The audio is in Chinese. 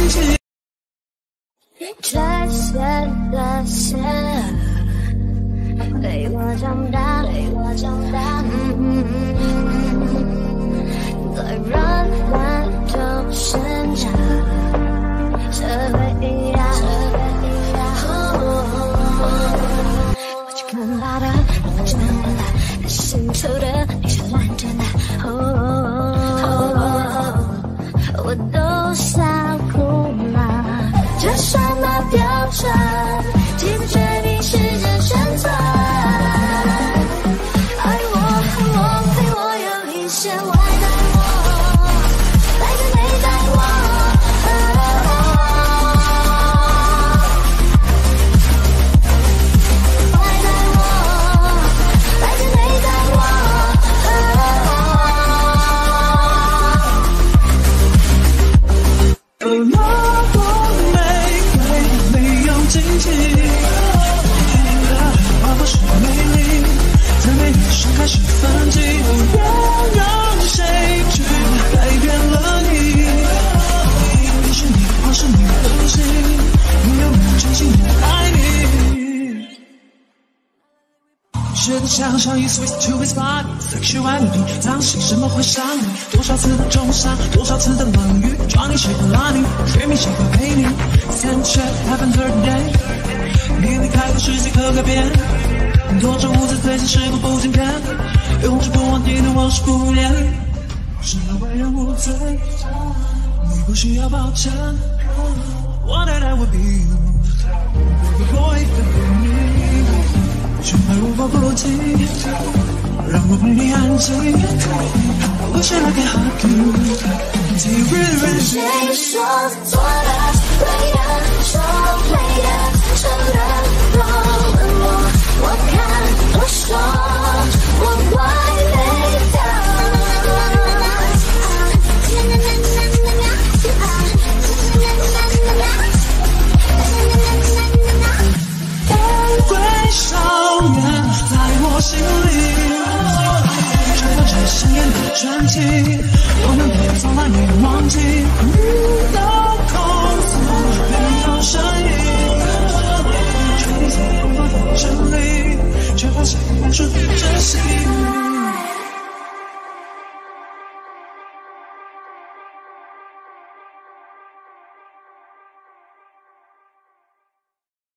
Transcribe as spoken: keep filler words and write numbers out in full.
奇。 这些的线陪我长大，陪我长大。嗯嗯嗯，在软烂中生长，社会依然，社会依然。我去看他的，我只能问他，他是丑的，你是懒着的。我都笑哭了，这什么标准？几次决定是这选择。爱我，恨我，陪我有一些外在我，来自内在我。外在我，来自内在我。 落魄玫瑰没有荆棘，花不是美丽，在美丽盛开时分际，别让谁去改变了你。你是你，我是你的心，你有没有真心的爱你？学的像上一 switch to his body sexuality， 当时什么会伤你？多少次的重伤，多少次的冷雨，撞你谁会拉你，睡眠谁会陪你 ？Send check happen third day， 你离开的世界可改变，多少无字推进时过不经看，永志不忘记的我是不恋，是那为人无罪，你不需要抱歉。What did I would be you，baby boy baby me。却还无法不听，让我陪你安静。我想来get hug you， Do you really really？ 谁说做的对的，说对的，真的若问我，我看我说，我怪累的。 少年在我心里，这有着鲜艳的传奇，我们都从来没忘记。遇到控诉没有声音，追求不到真理，却发现无处真心。